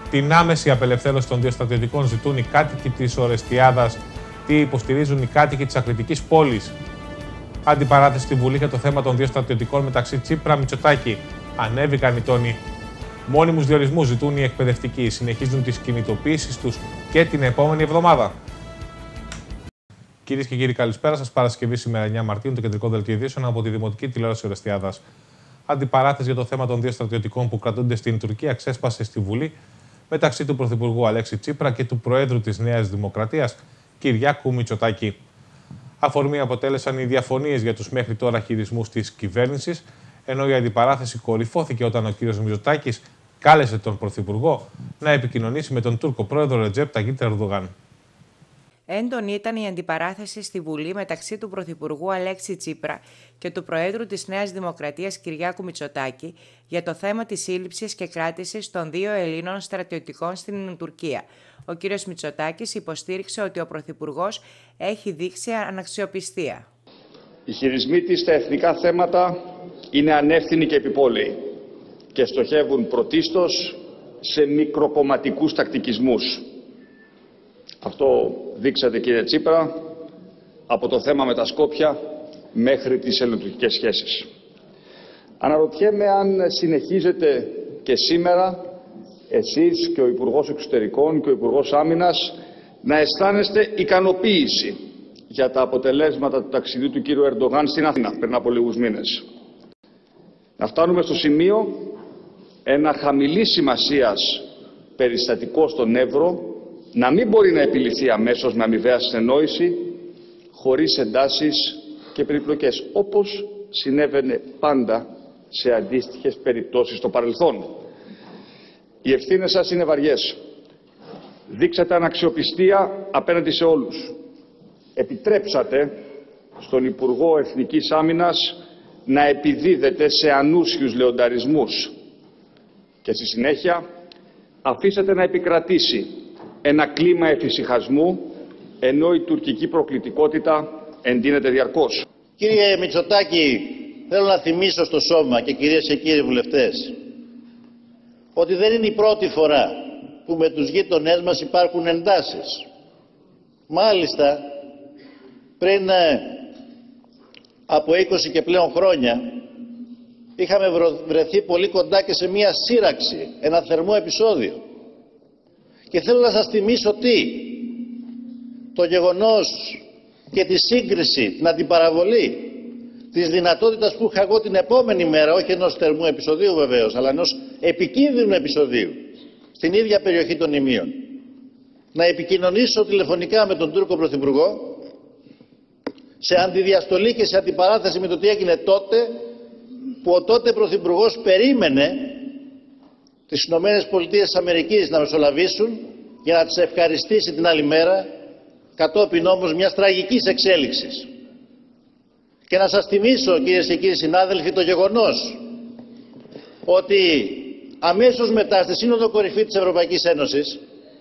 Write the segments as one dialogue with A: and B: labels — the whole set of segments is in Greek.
A: την άμεση απελευθέρωση των δύο στρατιωτικών ζητούν οι κάτοικοι της Ορεστιάδας. Τι υποστηρίζουν οι κάτοικοι της Ακριτικής πόλης. Αντιπαράθεση στη Βουλή για το θέμα των δύο στρατιωτικών μεταξύ Τσίπρα-Μητσοτάκη. Ανέβηκαν οι τόνοι. Μόνιμους διορισμούς ζητούν οι εκπαιδευτικοί. Συνεχίζουν τις κινητοποίησεις τους και την επόμενη εβδομάδα. Κυρίες και κύριοι, καλησπέρα σας. Παρασκευή σήμερα 9 Μαρτίου, το κεντρικό δελτίο ειδήσεων από τη Δημοτική Τηλεόραση Ορεστιάδας. Αντιπαράθεση για το θέμα των δύο στρατιωτικών που κρατούνται στην Τουρκία ξέσπασε στη Βουλή μεταξύ του Πρωθυπουργού Αλέξη Τσίπρα και του Προέδρου της Νέας Δημοκρατίας, Κυριάκου Μητσοτάκη. Αφορμή αποτέλεσαν οι διαφωνίες για τους μέχρι τώρα χειρισμούς της κυβέρνησης, ενώ η αντιπαράθεση κορυφώθηκε όταν ο κ. Μητσοτάκης κάλεσε τον Πρωθυπουργό να επικοινωνήσει με τον Τούρκο πρόεδρο Ρετζέπ Ταγίπ Ερντογάν.
B: Έντονη ήταν η αντιπαράθεση στη Βουλή μεταξύ του Πρωθυπουργού Αλέξη Τσίπρα και του Προέδρου της Νέας Δημοκρατίας Κυριάκου Μητσοτάκη για το θέμα της σύλληψης και κράτησης των δύο Ελλήνων στρατιωτικών στην Τουρκία. Ο κ. Μητσοτάκης υποστήριξε ότι ο Πρωθυπουργός έχει δείξει αναξιοπιστία.
C: Οι χειρισμοί της στα εθνικά θέματα είναι ανεύθυνοι και επιπόλαιοι και στοχεύουν πρωτίστως σε μικροκομματικούς τακτικισμούς. Αυτό δείξατε, κύριε Τσίπρα, από το θέμα με τα Σκόπια μέχρι τις ελληνοτουρκικές σχέσεις. Αναρωτιέμαι αν συνεχίζετε και σήμερα εσείς και ο Υπουργός Εξωτερικών και ο Υπουργός Άμυνας να αισθάνεστε ικανοποίηση για τα αποτελέσματα του ταξιδιού του κύριου Ερντογάν στην Αθήνα πριν από λίγους μήνες. Να φτάνουμε στο σημείο ένα χαμηλής σημασίας περιστατικό στον Εύρο να μην μπορεί να επιληθεί αμέσως με αμοιβαία συνεννόηση, χωρίς εντάσεις και περιπλοκές, όπως συνέβαινε πάντα σε αντίστοιχες περιπτώσεις στο παρελθόν. Οι ευθύνες σας είναι βαριές. Δείξατε αναξιοπιστία απέναντι σε όλους. Επιτρέψατε στον Υπουργό Εθνικής Άμυνας να επιδίδεται σε ανούσιους λεονταρισμούς και στη συνέχεια αφήσατε να επικρατήσει ένα κλίμα εφησυχασμού, ενώ η τουρκική προκλητικότητα εντείνεται διαρκώς.
D: Κύριε Μητσοτάκη, θέλω να θυμίσω στο σώμα και κυρίες και κύριοι βουλευτές ότι δεν είναι η πρώτη φορά που με τους γείτονές μας υπάρχουν εντάσεις. Μάλιστα, πριν από 20 και πλέον χρόνια είχαμε βρεθεί πολύ κοντά και σε μία σύραξη, ένα θερμό επεισόδιο. Και θέλω να σας θυμίσω το γεγονός και τη σύγκριση, την αντιπαραβολή της δυνατότητας που είχα εγώ την επόμενη μέρα, όχι ενός θερμού επεισοδίου βεβαίως, αλλά ενός επικίνδυνου επεισοδίου, στην ίδια περιοχή των Ιμίων, να επικοινωνήσω τηλεφωνικά με τον Τούρκο Πρωθυπουργό, σε αντιδιαστολή και σε αντιπαράθεση με το τι έγινε τότε, που ο τότε Πρωθυπουργός περίμενε τις Ηνωμένες Πολιτείες της Αμερικής να μεσολαβήσουν για να τις ευχαριστήσει την άλλη μέρα, κατόπιν όμως μιας τραγικής εξέλιξης. Και να σας θυμίσω, κυρίες και κύριοι συνάδελφοι, το γεγονός ότι αμέσως μετά στη Σύνοδο Κορυφή της Ευρωπαϊκής Ένωσης,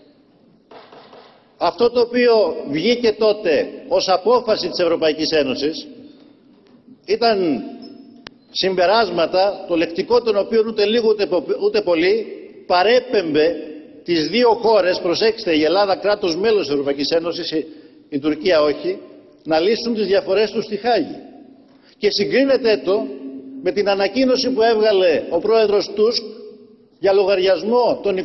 D: αυτό το οποίο βγήκε τότε ως απόφαση της Ευρωπαϊκής Ένωσης ήταν συμπεράσματα, το λεκτικό των οποίων ούτε λίγο ούτε πολύ παρέπεμπε τις δύο χώρες, προσέξτε, η Ελλάδα κράτος μέλος της Ευρωπαϊκής Ένωσης, η Τουρκία όχι, να λύσουν τις διαφορές τους στη Χάγη. Και συγκρίνεται το με την ανακοίνωση που έβγαλε ο πρόεδρος Τούσκ για λογαριασμό των 27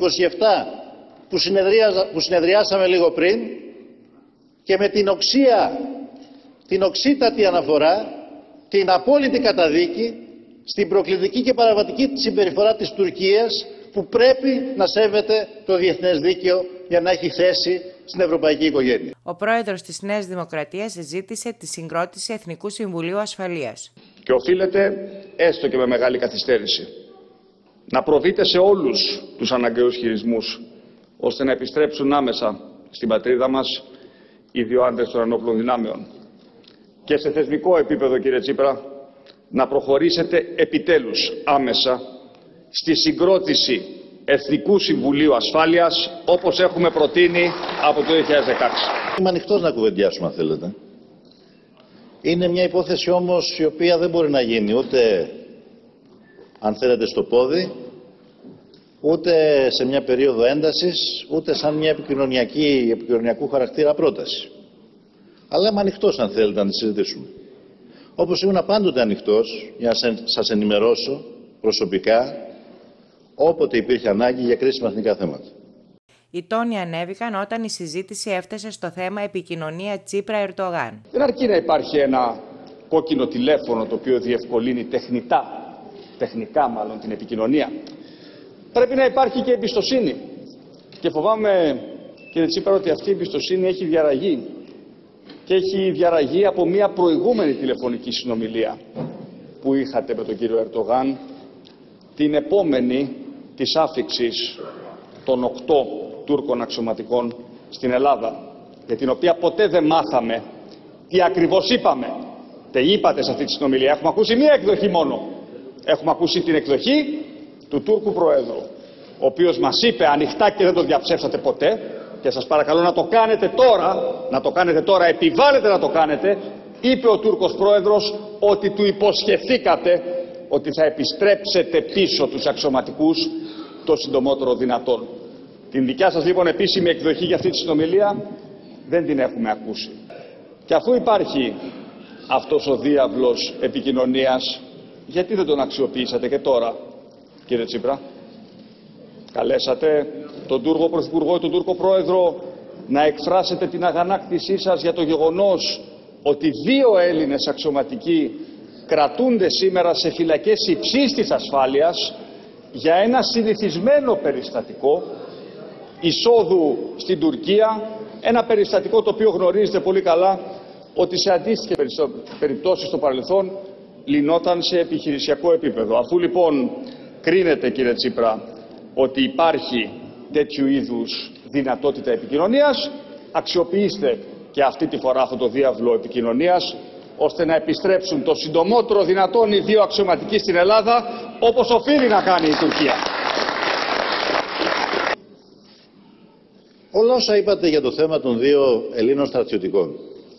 D: που συνεδριάσαμε λίγο πριν και με την οξύτατη αναφορά, την απόλυτη καταδίκη στην προκλητική και παραβατική συμπεριφορά της Τουρκίας, που πρέπει να σέβεται το διεθνές δίκαιο για να έχει θέση στην ευρωπαϊκή οικογένεια.
B: Ο πρόεδρος της Νέας Δημοκρατίας ζήτησε τη συγκρότηση Εθνικού Συμβουλίου Ασφαλείας.
C: Και οφείλεται, έστω και με μεγάλη καθυστέρηση, να προβείτε σε όλους τους αναγκαίους χειρισμούς, ώστε να επιστρέψουν άμεσα στην πατρίδα μας οι δύο άντρες των ενόπλων δυνάμεων. Και σε θεσμικό επίπεδο, κύριε Τσίπρα, να προχωρήσετε επιτέλους άμεσα στη συγκρότηση Εθνικού Συμβουλίου Ασφάλειας, όπως έχουμε προτείνει από το 2016.
D: Είμαι ανοιχτός να κουβεντιάσουμε, αν θέλετε. Είναι μια υπόθεση όμως η οποία δεν μπορεί να γίνει ούτε, αν θέλετε, στο πόδι, ούτε σε μια περίοδο έντασης, ούτε σαν μια επικοινωνιακού χαρακτήρα πρόταση. Αλλά είμαι ανοιχτός αν θέλετε να τη συζητήσουμε. Όπως ήμουν πάντοτε ανοιχτός για να σας ενημερώσω προσωπικά όποτε υπήρχε ανάγκη για κρίσιμα εθνικά θέματα.
B: Οι τόνοι ανέβηκαν όταν η συζήτηση έφτασε στο θέμα επικοινωνία Τσίπρα-Ερντογάν.
C: Δεν αρκεί να υπάρχει ένα κόκκινο τηλέφωνο το οποίο διευκολύνει τεχνικά μάλλον την επικοινωνία. Πρέπει να υπάρχει και εμπιστοσύνη. Και φοβάμαι, κύριε Τσίπρα, ότι αυτή η εμπιστοσύνη έχει διαρραγεί. Και έχει διαρραγεί από μια προηγούμενη τηλεφωνική συνομιλία που είχατε με τον κύριο Ερντογάν, την επόμενη της άφιξης των 8 Τούρκων αξιωματικών στην Ελλάδα, για την οποία ποτέ δεν μάθαμε τι ακριβώς είπαμε. Τι είπατε σε αυτή τη συνομιλία? Έχουμε ακούσει μία εκδοχή μόνο. Έχουμε ακούσει την εκδοχή του Τούρκου Προέδρου, ο οποίος μας είπε ανοιχτά και δεν το διαψεύσατε ποτέ, και σας παρακαλώ να το κάνετε τώρα, επιβάλλετε να το κάνετε. Είπε ο Τούρκος Πρόεδρος ότι του υποσχεθήκατε ότι θα επιστρέψετε πίσω τους αξιωματικούς το συντομότερο δυνατόν. Την δικιά σας λοιπόν επίσημη εκδοχή για αυτή τη συνομιλία δεν την έχουμε ακούσει. Και αφού υπάρχει αυτός ο διάβλος επικοινωνίας, γιατί δεν τον αξιοποιήσατε και τώρα, κύριε Τσίπρα? Καλέσατε τον Τούρκο Πρωθυπουργό ή τον Τούρκο Πρόεδρο να εκφράσετε την αγανάκτησή σας για το γεγονός ότι 2 Έλληνες αξιωματικοί κρατούνται σήμερα σε φυλακές υψίστης ασφάλειας για ένα συνηθισμένο περιστατικό εισόδου στην Τουρκία, ένα περιστατικό το οποίο γνωρίζετε πολύ καλά ότι σε αντίστοιχες περιπτώσεις στο παρελθόν λυνόταν σε επιχειρησιακό επίπεδο. Αφού λοιπόν κρίνετε, κύριε Τσίπρα, ότι υπάρχει τέτοιου είδους δυνατότητα επικοινωνίας, αξιοποιήστε και αυτή τη φορά αυτό το διάβλο επικοινωνίας, ώστε να επιστρέψουν το συντομότερο δυνατόν οι 2 αξιωματικοί στην Ελλάδα, όπως οφείλει να κάνει η Τουρκία.
D: Όλα όσα είπατε για το θέμα των 2 Ελλήνων στρατιωτικών,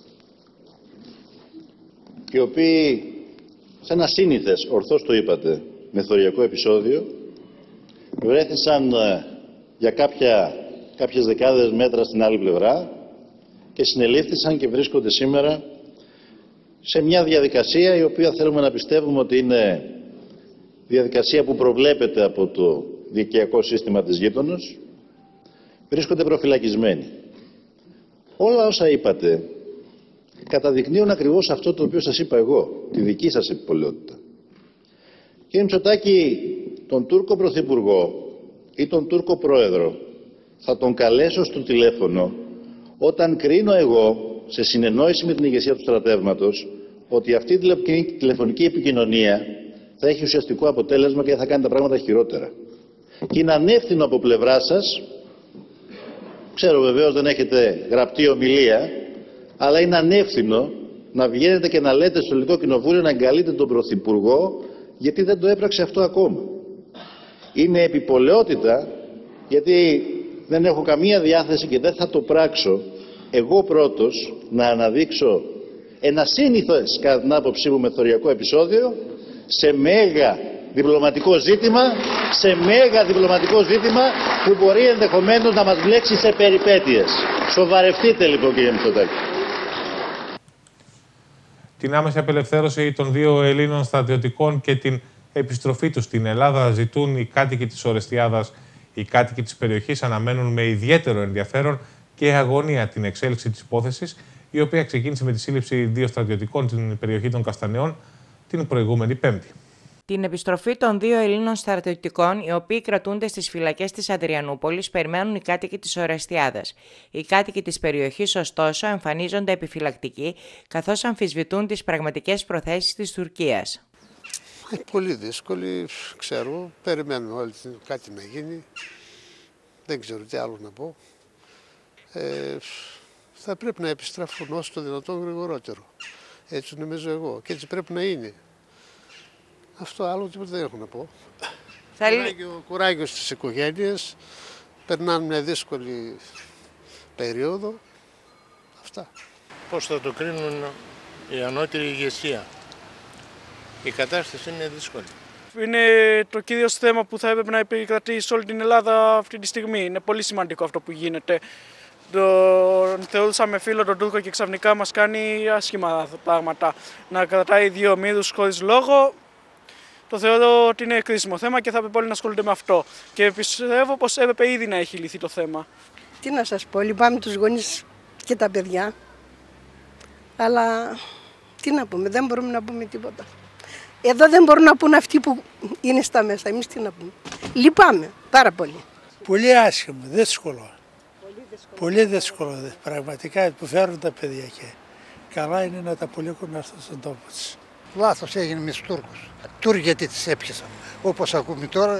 D: οι οποίοι σε ένα σύνηθες, ορθώς το είπατε, μεθοριακό επεισόδιο, βρέθησαν για κάποιες δεκάδες μέτρα στην άλλη πλευρά και συνελήφθησαν και βρίσκονται σήμερα σε μια διαδικασία η οποία θέλουμε να πιστεύουμε ότι είναι διαδικασία που προβλέπεται από το δικαιακό σύστημα της γείτονος, βρίσκονται προφυλακισμένοι. Όλα όσα είπατε καταδεικνύουν ακριβώς αυτό το οποίο σας είπα εγώ, τη δική σας επιπολαιότητα. Κύριε Μητσοτάκη, τον Τούρκο Πρωθυπουργό ή τον Τούρκο Πρόεδρο θα τον καλέσω στο τηλέφωνο όταν κρίνω εγώ, σε συνεννόηση με την ηγεσία του στρατεύματος, ότι αυτή η τηλεφωνική επικοινωνία θα έχει ουσιαστικό αποτέλεσμα και θα κάνει τα πράγματα χειρότερα. Και είναι ανεύθυνο από πλευρά σας, ξέρω βεβαίως δεν έχετε γραπτή ομιλία, αλλά είναι ανεύθυνο να βγαίνετε και να λέτε στο Ελληνικό Κοινοβούλιο να εγκαλείτε τον Πρωθυπουργό γιατί δεν το έπραξε αυτό ακόμα. Είναι επιπολαιότητα, γιατί δεν έχω καμία διάθεση και δεν θα το πράξω εγώ πρώτος να αναδείξω ένα σύνηθες κατά την άποψή μου μεθοριακό επεισόδιο σε μέγα διπλωματικό ζήτημα που μπορεί ενδεχομένως να μας μπλέξει σε περιπέτειες. Σοβαρευτείτε λοιπόν, κύριε Μητσοτάκη.
A: Την άμεση απελευθέρωση των 2 Ελλήνων στρατιωτικών και την επιστροφή τους στην Ελλάδα ζητούν οι κάτοικοι της Ορεστιάδας. Οι κάτοικοι της περιοχής αναμένουν με ιδιαίτερο ενδιαφέρον και αγωνία την εξέλιξη της υπόθεσης, η οποία ξεκίνησε με τη σύλληψη 2 στρατιωτικών στην περιοχή των Καστανεών την προηγούμενη Πέμπτη.
B: Την επιστροφή των 2 Ελλήνων στρατιωτικών, οι οποίοι κρατούνται στις φυλακές της Αδριανούπολης, περιμένουν οι κάτοικοι της Ορεστιάδας. Οι κάτοικοι της περιοχής, ωστόσο, εμφανίζονται επιφυλακτικοί, καθώς αμφισβητούν τις πραγματικές προθέσεις της Τουρκίας.
E: Πολύ δύσκολη, ξέρω. Περιμένουμε όλοι κάτι να γίνει. Δεν ξέρω τι άλλο να πω. Θα πρέπει να επιστραφούν όσο το δυνατόν γρηγορότερο. Έτσι νομίζω εγώ. Και έτσι πρέπει να είναι. Αυτό άλλο τίποτα δεν έχω να πω. Κουράγιο στις οικογένειες. Περνάνε μια δύσκολη περίοδο. Αυτά.
F: Πώς θα το κρίνουν η ανώτερη ηγεσία. Η κατάσταση είναι δύσκολη. είναι το κυρίως θέμα που θα έπρεπε να επικρατεί σε όλη την Ελλάδα αυτή τη στιγμή. Είναι πολύ σημαντικό αυτό που γίνεται. Θεωρούσαμε φίλο τον Τούρκο και ξαφνικά μας κάνει άσχημα πράγματα. Να κρατάει δύο ομήρους χωρίς λόγο, το θεωρώ ότι είναι κρίσιμο θέμα και θα έπρεπε όλοι να ασχολούνται με αυτό. Και πιστεύω πως έπρεπε ήδη να έχει λυθεί το θέμα.
G: Τι να σας πω, λυπάμαι τους γονείς και τα παιδιά, αλλά τι να πούμε, δεν μπορούμε να πούμε τίποτα. Εδώ δεν μπορούν να πούν αυτοί που είναι στα μέσα, εμείς τι να πούμε. Λυπάμαι πάρα πολύ.
H: Πολύ άσχημο, δύσκολο. Πολύ δύσκολο, πραγματικά που φέρουν τα παιδιά και καλά είναι να τα απολύουν να έρθουν στον τόπο τους.
I: Λάθος έγινε με τους Τούρκους. Τούρκοι γιατί τις έπιασαν. Όπως ακούμε τώρα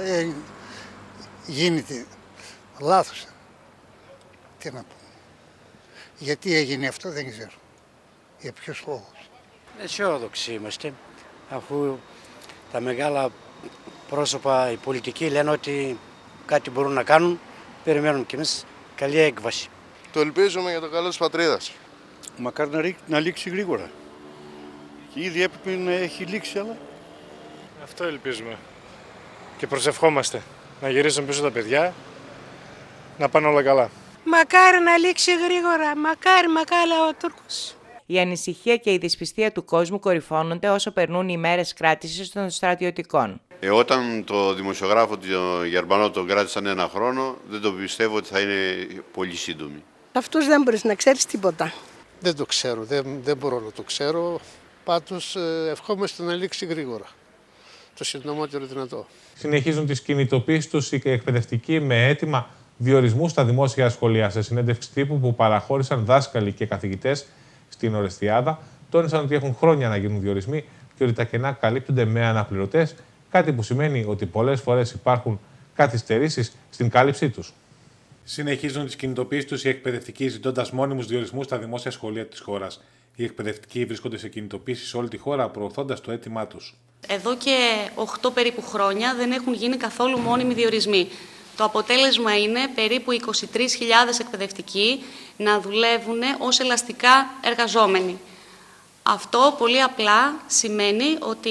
I: γίνεται λάθος. Τι να πούμε. Γιατί έγινε αυτό δεν ξέρω. Για ποιους λόγους.
J: Αισιόδοξοι είμαστε, αφού τα μεγάλα πρόσωπα, οι πολιτικοί λένε ότι κάτι μπορούν να κάνουν, περιμένουμε κι εμείς καλή έκβαση.
K: Το ελπίζουμε για το καλό της πατρίδας.
L: Μακάρι να λήξει γρήγορα. Και ήδη έπρεπε να έχει λήξει, αλλά...
M: Αυτό ελπίζουμε. Και προσευχόμαστε να γυρίσουν πίσω τα παιδιά, να πάνε όλα καλά.
N: Μακάρι να λήξει γρήγορα, μακάρι ο Τούρκος.
B: Η ανησυχία και η δυσπιστία του κόσμου κορυφώνονται όσο περνούν οι μέρες κράτησης των στρατιωτικών.
O: Όταν το δημοσιογράφο τον Γερμανό τον κράτησαν 1 χρόνο, δεν το πιστεύω ότι θα είναι πολύ σύντομη.
G: Αυτούς δεν μπορείς να ξέρεις τίποτα.
E: Δεν το ξέρω, δεν μπορώ να το ξέρω. Πάντως ευχόμαστε να λήξει γρήγορα. Το συντομότερο δυνατό.
A: Συνεχίζουν τις κινητοποίησεις τους οι εκπαιδευτικοί με αίτημα διορισμού στα δημόσια σχολεία. Σε συνέντευξη τύπου που παραχώρησαν δάσκαλοι και καθηγητές στην Ορεστιάδα, τόνισαν ότι έχουν χρόνια να γίνουν διορισμοί και ότι τα κενά καλύπτονται με αναπληρωτές, κάτι που σημαίνει ότι πολλές φορές υπάρχουν καθυστερήσεις στην κάλυψή τους. Συνεχίζουν τις κινητοποίησεις τους οι εκπαιδευτικοί, ζητώντας μόνιμους διορισμούς στα δημόσια σχολεία της χώρας. Οι εκπαιδευτικοί βρίσκονται σε κινητοποίηση σε όλη τη χώρα, προωθώντας το αίτημά τους.
P: Εδώ και 8 περίπου χρόνια δεν έχουν γίνει καθόλου μόνιμοι διορισμοί. Το αποτέλεσμα είναι περίπου 23.000 εκπαιδευτικοί να δουλεύουν ως ελαστικά εργαζόμενοι. Αυτό πολύ απλά σημαίνει ότι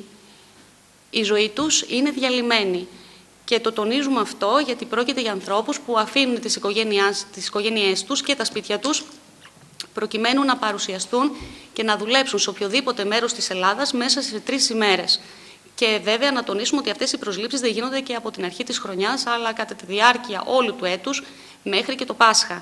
P: η ζωή τους είναι διαλυμένη. Και το τονίζουμε αυτό γιατί πρόκειται για ανθρώπους που αφήνουν τις οικογένειές τους και τα σπίτια τους προκειμένου να παρουσιαστούν και να δουλέψουν σε οποιοδήποτε μέρος της Ελλάδας μέσα σε 3 ημέρες. Και βέβαια να τονίσουμε ότι αυτές οι προσλήψεις δεν γίνονται και από την αρχή της χρονιάς, αλλά κατά τη διάρκεια όλου του έτους μέχρι και το Πάσχα.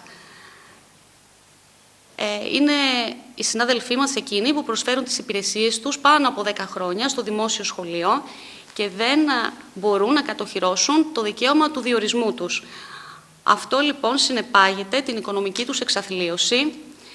P: Είναι οι συνάδελφοί μας εκείνοι που προσφέρουν τις υπηρεσίες τους πάνω από 10 χρόνια στο δημόσιο σχολείο και δεν μπορούν να κατοχυρώσουν το δικαίωμα του διορισμού τους. Αυτό λοιπόν συνεπάγεται την οικονομική τους εξαθλίωση,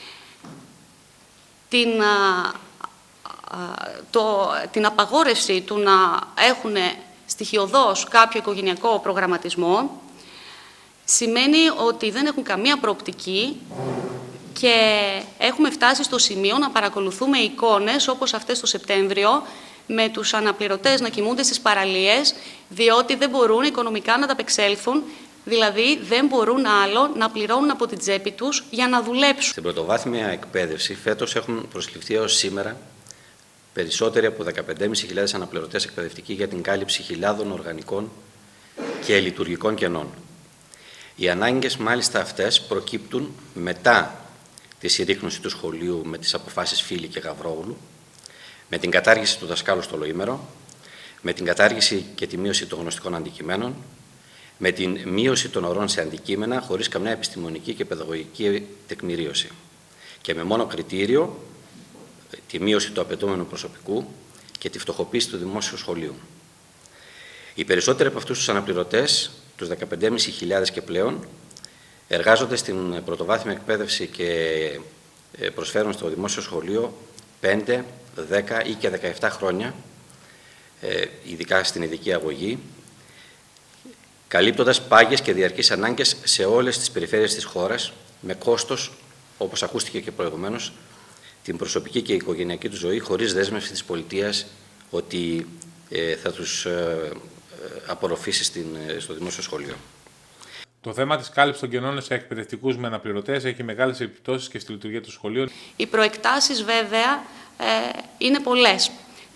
P: την απαγόρευση του να έχουν στοιχειωδώς κάποιο οικογενειακό προγραμματισμό, σημαίνει ότι δεν έχουν καμία προοπτική και έχουμε φτάσει στο σημείο να παρακολουθούμε εικόνες όπως αυτές το Σεπτέμβριο με τους αναπληρωτές να κοιμούνται στις παραλίες διότι δεν μπορούν οικονομικά να ταπεξέλθουν, δηλαδή δεν μπορούν άλλο να πληρώνουν από την τσέπη τους για να δουλέψουν.
Q: Στην πρωτοβάθμια εκπαίδευση φέτος έχουν προσληφθεί έως σήμερα περισσότεροι από 15.500 αναπληρωτές εκπαιδευτικοί για την κάλυψη χιλιάδων οργανικών και λειτουργικών κενών. Οι ανάγκες μάλιστα αυτές προκύπτουν μετά τη συρρίκνωση του σχολείου με τις αποφάσεις Φίλη και Γαβρόγλου, με την κατάργηση του δασκάλου στο ολοήμερο, με την κατάργηση και τη μείωση των γνωστικών αντικειμένων, με την μείωση των ωρών σε αντικείμενα χωρίς καμιά επιστημονική και παιδαγωγική τεκμηρίωση και με μόνο κριτήριο τη μείωση του απαιτούμενου προσωπικού και τη φτωχοποίηση του δημόσιου σχολείου. Οι περισσότεροι από αυτούς τους αναπληρωτές, τους 15.500 και πλέον, εργάζονται στην πρωτοβάθμια εκπαίδευση και προσφέρουν στο δημόσιο σχολείο 5, 10 ή και 17 χρόνια, ειδικά στην ειδική αγωγή, καλύπτοντας πάγιες και διαρκείς ανάγκες σε όλες τις περιφέρειες της χώρας, με κόστος, όπως ακούστηκε και προηγουμένως, την προσωπική και οικογενειακή του ζωή, χωρίς δέσμευση της πολιτείας ότι θα τους απορροφήσει στο δημόσιο σχολείο.
A: Το θέμα της κάλυψης των κενών σε εκπαιδευτικούς με αναπληρωτές έχει μεγάλες επιπτώσεις και στη λειτουργία των σχολείων.
P: Οι προεκτάσεις βέβαια είναι πολλές.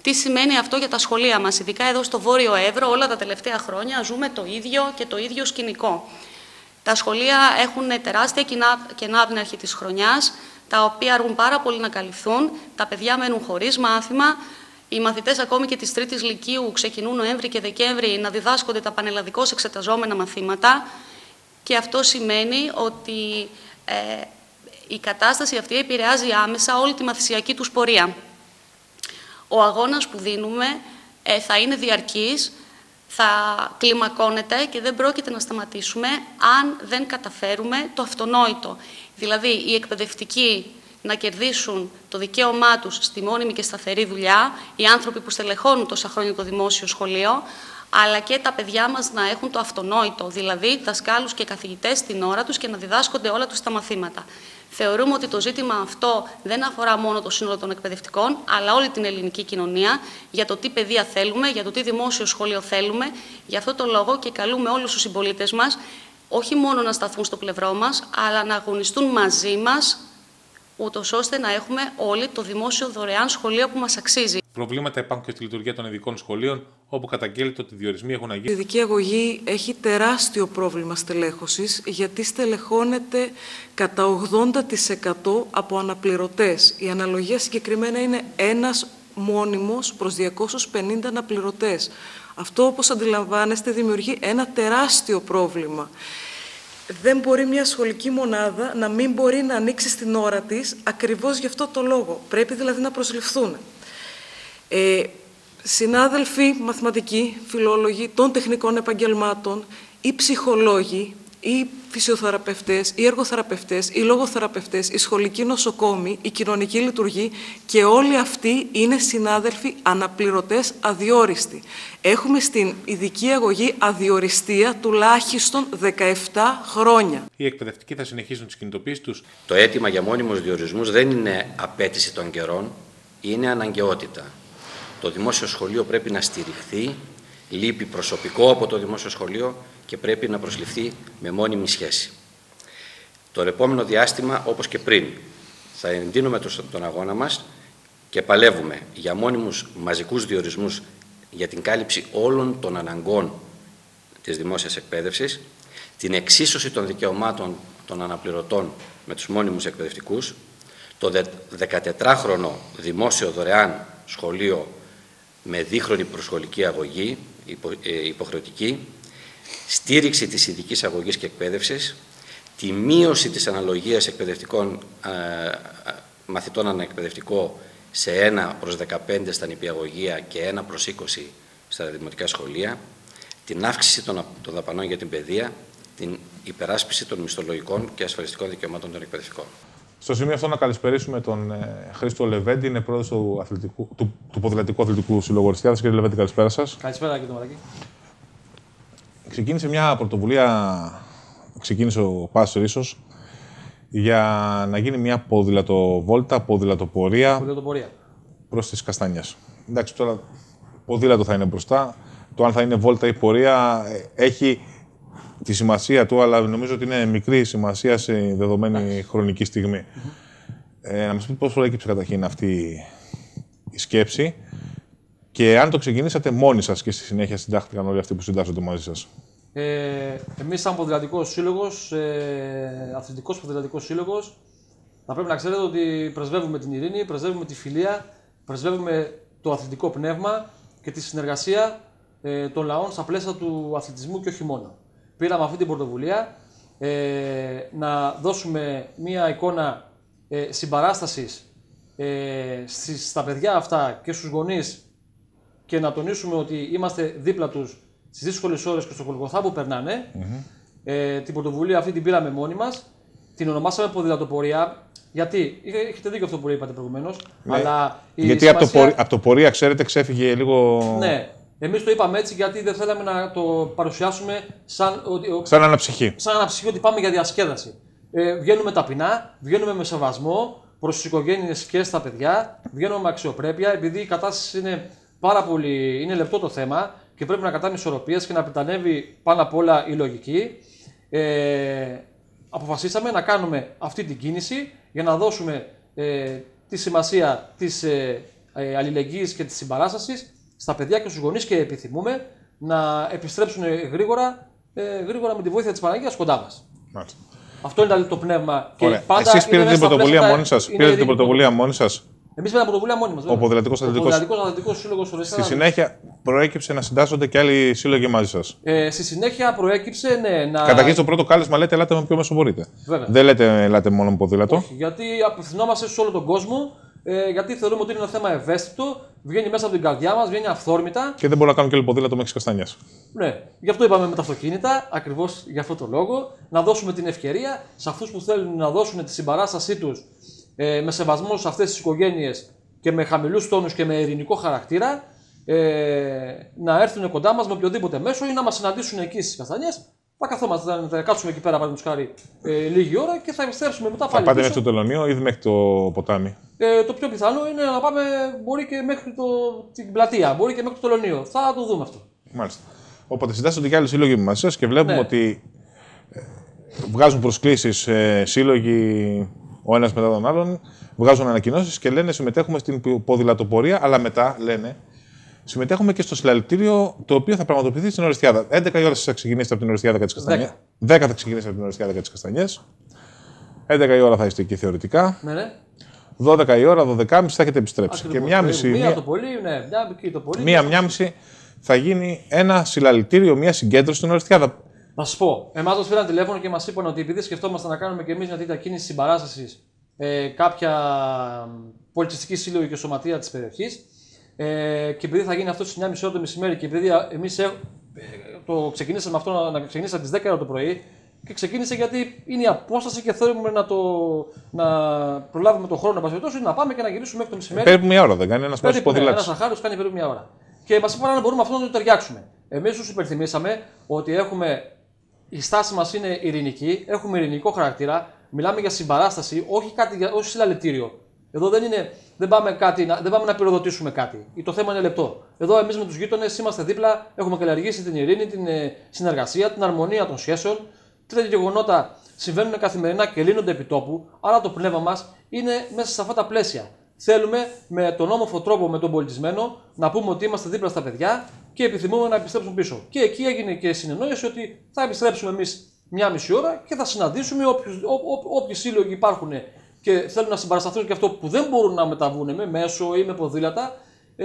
P: Τι σημαίνει αυτό για τα σχολεία μας? Ειδικά εδώ στο Βόρειο Εύρο, όλα τα τελευταία χρόνια ζούμε το ίδιο και το ίδιο σκηνικό. Τα σχολεία έχουν τεράστια κενά από την αρχή της χρονιάς, τα οποία αργούν πάρα πολύ να καλυφθούν, τα παιδιά μένουν χωρίς μάθημα, οι μαθητές ακόμη και της Τρίτης Λυκείου ξεκινούν Νοέμβρη και Δεκέμβρη να διδάσκονται τα πανελλαδικώς εξεταζόμενα μαθήματα και αυτό σημαίνει ότι η κατάσταση αυτή επηρεάζει άμεσα όλη τη μαθησιακή τους πορεία. Ο αγώνας που δίνουμε θα είναι διαρκής, θα κλιμακώνεται και δεν πρόκειται να σταματήσουμε αν δεν καταφέρουμε το αυτονόητο. Δηλαδή, οι εκπαιδευτικοί να κερδίσουν το δικαίωμά τους στη μόνιμη και σταθερή δουλειά, οι άνθρωποι που στελεχώνουν τόσα χρόνια το δημόσιο σχολείο, αλλά και τα παιδιά μας να έχουν το αυτονόητο, δηλαδή δασκάλους και καθηγητές στην ώρα τους και να διδάσκονται όλα τους τα μαθήματα. Θεωρούμε ότι το ζήτημα αυτό δεν αφορά μόνο το σύνολο των εκπαιδευτικών, αλλά όλη την ελληνική κοινωνία, για το τι παιδεία θέλουμε, για το τι δημόσιο σχολείο θέλουμε. Γι' αυτό το λόγο και καλούμε όλους τους συμπολίτες μας, όχι μόνο να σταθούν στο πλευρό μας, αλλά να αγωνιστούν μαζί μας, ούτως ώστε να έχουμε όλοι το δημόσιο δωρεάν σχολείο που μας αξίζει.
A: Προβλήματα υπάρχουν και στη λειτουργία των ειδικών σχολείων, όπου καταγγέλλεται ότι οι διορισμοί έχουν αγγίσει.
R: Η ειδική αγωγή έχει τεράστιο πρόβλημα στελέχωσης, γιατί στελεχώνεται κατά 80% από αναπληρωτές. Η αναλογία συγκεκριμένα είναι ένας μόνιμος προς 250 αναπληρωτές. Αυτό, όπως αντιλαμβάνεστε, δημιουργεί ένα τεράστιο πρόβλημα. Δεν μπορεί μια σχολική μονάδα να μην μπορεί να ανοίξει στην ώρα της ακριβώς γι' αυτό το λόγο. Πρέπει δηλαδή να προσληφθούν. Συνάδελφοι μαθηματικοί, φιλόλογοι των τεχνικών επαγγελμάτων, οι ψυχολόγοι, οι φυσιοθεραπευτές, οι εργοθεραπευτές, οι λογοθεραπευτές, οι σχολικοί νοσοκόμοι, οι κοινωνικοί λειτουργοί και όλοι αυτοί είναι συνάδελφοι αναπληρωτές αδιόριστοι. Έχουμε στην ειδική αγωγή αδιοριστία τουλάχιστον 17 χρόνια.
A: Οι εκπαιδευτικοί θα συνεχίσουν τις κινητοποίησεις τους.
Q: Το αίτημα για μόνιμους διορισμούς δεν είναι απέτηση των καιρών, είναι αναγκαιότητα. Το δημόσιο σχολείο πρέπει να στηριχθεί, λείπει προσωπικό από το δημόσιο σχολείο και πρέπει να προσληφθεί με μόνιμη σχέση. Το επόμενο διάστημα, όπως και πριν, θα εντείνουμε τον αγώνα μας και παλεύουμε για μόνιμους μαζικούς διορισμούς για την κάλυψη όλων των αναγκών της δημόσιας εκπαίδευσης, την εξίσωση των δικαιωμάτων των αναπληρωτών με τους μόνιμους εκπαιδευτικούς, το 14χρονο δημόσιο δωρεάν σχολείο με δίχρονη προσχολική αγωγή, υποχρεωτική, στήριξη της ειδικής αγωγής και εκπαίδευσης, τη μείωση της αναλογίας μαθητών αναεκπαιδευτικό σε 1/15 στα νηπιαγωγεία και 1/20 στα δημοτικά σχολεία, την αύξηση των δαπανών για την παιδεία, την υπεράσπιση των μισθολογικών και ασφαλιστικών δικαιωμάτων των εκπαιδευτικών.
A: Στο σημείο αυτό να καλησπερίσουμε τον Χρήστο Λεβέντη, είναι πρόεδρος του Ποδηλατικού Αθλητικού Συλλόγου Οριστιάδας. Κύριε Λεβέντη, καλησπέρα σας.
S: Καλησπέρα, κύριε Μαράκη.
A: Ξεκίνησε μια πρωτοβουλία, ξεκίνησε ο Πάσος Ρήσος, για να γίνει μια ποδηλατοβόλτα, ποδηλατοπορεία προς τις Καστανιές. Εντάξει, τώρα ποδήλατο θα είναι μπροστά. Το αν θα είναι βόλτα ή πορεία έχει τη σημασία του, αλλά νομίζω ότι είναι μικρή σημασία σε δεδομένη χρονική στιγμή. Να μας πείτε πώς προέκυψε καταρχήν αυτή η σκέψη και αν το ξεκινήσατε μόνοι σας και στη συνέχεια συντάχθηκαν όλοι αυτοί που συντάσσονται μαζί σας.
S: Εμείς σαν ποδηλατικός σύλλογος, αθλητικός ποδηλατικός σύλλογος, θα πρέπει να ξέρετε ότι πρεσβεύουμε την ειρήνη, πρεσβεύουμε τη φιλία, πρεσβεύουμε το αθλητικό πνεύμα και τη συνεργασία των λαών στα πλαίσια του αθλητισμού και όχι μόνο. Πήραμε αυτή την πρωτοβουλία να δώσουμε μία εικόνα συμπαράστασης στα παιδιά αυτά και στους γονείς και να τονίσουμε ότι είμαστε δίπλα τους στις δύσκολες ώρες και στο Γολγοθά που περνάνε. Την πρωτοβουλία αυτή την πήραμε μόνοι μας, την ονομάσαμε ποδηλατοπορεία. Γιατί, έχετε δίκιο αυτό που είπατε προηγουμένως,
A: ναι,
S: αλλά
A: γιατί σημασία... από το πορεία, ξέρετε, ξέφυγε λίγο...
S: Ναι. Εμείς το είπαμε έτσι γιατί δεν θέλαμε να το παρουσιάσουμε
A: σαν αναψυχή.
S: Σαν αναψυχή ότι πάμε για διασκέδαση. Βγαίνουμε ταπεινά, βγαίνουμε με σεβασμό προς τις οικογένειες και στα παιδιά, βγαίνουμε με αξιοπρέπεια, επειδή η κατάσταση είναι πάρα πολύ, είναι λεπτό το θέμα και πρέπει να κρατάμε ισορροπίες και να πριτανεύει πάνω απ' όλα η λογική. Αποφασίσαμε να κάνουμε αυτή την κίνηση για να δώσουμε τη σημασία της αλληλεγγύης και της συμπαράστασης στα παιδιά και στους γονείς και επιθυμούμε να επιστρέψουν γρήγορα με τη βοήθεια της Παναγίας κοντά μας.
A: Μάλιστα.
S: Αυτό είναι το πνεύμα.
A: Εσείς πήρετε την πρωτοβουλία μόνοι σας. Πήρετε την πρωτοβουλία μόνοι σας.
S: Εμείς πήραμε την πρωτοβουλία μόνοι μας.
A: Ο Ποδηλατικός
S: Αθλητικός Σύλλογος.
A: Στη συνέχεια προέκυψε να συντάσσονται και άλλοι σύλλογοι μαζί σας.
S: Στη συνέχεια προέκυψε, ναι.
A: Καταρχήν στο πρώτο κάλεσμα λέτε ελάτε με ποιο μέσο μπορείτε.
S: Βέβαια.
A: Δεν λέτε ελάτε μόνο με ποδήλατο.
S: Όχι, γιατί απευθυνόμαστε σε όλο τον κόσμο. Γιατί θεωρούμε ότι είναι ένα θέμα ευαίσθητο, βγαίνει μέσα από την καρδιά μας, βγαίνει αυθόρμητα.
A: Και δεν μπορούν να κάνουν και όλο ποδήλατο μέχρι καστανιές.
S: Ναι, γι' αυτό είπαμε με τα αυτοκίνητα, ακριβώς για αυτό το λόγο, να δώσουμε την ευκαιρία σε αυτούς που θέλουν να δώσουν τη συμπαράστασή τους με σεβασμό σε αυτές τις οικογένειες και με χαμηλούς τόνους και με ειρηνικό χαρακτήρα, να έρθουν κοντά μας με οποιοδήποτε μέσο ή να μας συναντήσουν εκεί στις καστανιές. Θα καθόμαστε, θα κάτσουμε εκεί πέρα, παραδείγματος χάρη, λίγη ώρα και θα επιστρέψουμε μετά πάλι.
A: Θα πάτε μέχρι το τελωνείο ή μέχρι το ποτάμι?
S: Το πιο πιθανό είναι να πάμε, μπορεί και μέχρι την πλατεία, μπορεί και μέχρι το τελωνείο. Θα το δούμε αυτό.
A: Μάλιστα. Οπότε συντάσσονται και άλλοι σύλλογοι μαζί σας και βλέπουμε ότι βγάζουν προσκλήσεις σύλλογοι ο ένας μετά τον άλλον, βγάζουν ανακοινώσεις και λένε συμμετέχουμε στην ποδηλατοπορία, αλλά μετά λένε συμμετέχουμε και στο συλλαλητήριο το οποίο θα πραγματοποιηθεί στην Ορεστιάδα. 11 η ώρα θα ξεκινήσετε από την Ορεστιάδα και τις Καστανιές. 10 θα ξεκινήσετε από την Ορεστιάδα και τις Καστανιές. 11 η ώρα θα είστε εκεί θεωρητικά.
S: Ναι.
A: 12 η ώρα, 12.30 θα έχετε επιστρέψει.
S: Ακριβώς.
A: Και μία μισή θα γίνει ένα συλλαλητήριο, μια συγκέντρωση στην Ορεστιάδα.
S: Να σας πω, εμάς μας πήραν τηλέφωνο και μας είπαν ότι επειδή σκεφτόμαστε να κάνουμε και εμείς μια τέτοια κίνηση συμπαράστασης κάποια πολιτιστική σύλλογη και σωματεία της περιοχής, και επειδή θα γίνει αυτό στις 9.30 ώρα το μεσημέρι και επειδή εμείς το ξεκινήσαμε αυτό να ξεκινήσει από τις 10 ώρα το πρωί και ξεκίνησε γιατί είναι η απόσταση και θέλουμε να προλάβουμε τον χρόνο να πάμε και να γυρίσουμε μέχρι το μεσημέρι.
A: Περίπου μια ώρα δεν κάνει ένας μέσος ποδηλάτης?
S: Ένας αχάριος κάνει περίπου μια ώρα. Και μας είπαν να μπορούμε αυτό να το ταιριάξουμε. Εμείς τους υπενθυμίσαμε ότι η στάση μας είναι ειρηνική, έχουμε ειρηνικό χαρακτήρα, μιλάμε για συμπαράσταση, όχι συλλαλητήριο. Εδώ δεν πάμε να πυροδοτήσουμε κάτι. Το θέμα είναι λεπτό. Εδώ εμείς με τους γείτονες είμαστε δίπλα, έχουμε καλλιεργήσει την ειρήνη, την συνεργασία, την αρμονία των σχέσεων. Τέτοια γεγονότα συμβαίνουν καθημερινά και λύνονται επί τόπου, άρα το πνεύμα μας είναι μέσα σε αυτά τα πλαίσια. Θέλουμε με τον όμορφο τρόπο, με τον πολιτισμένο, να πούμε ότι είμαστε δίπλα στα παιδιά και επιθυμούμε να επιστρέψουμε πίσω. Και εκεί έγινε και συνεννόηση ότι θα επιστρέψουμε εμείς μια μισή ώρα και θα συναντήσουμε όποιοι σύλλογοι υπάρχουν και θέλουν να συμπαρασταθούν και αυτό που δεν μπορούν να μεταβούν με μέσο ή με ποδήλατα,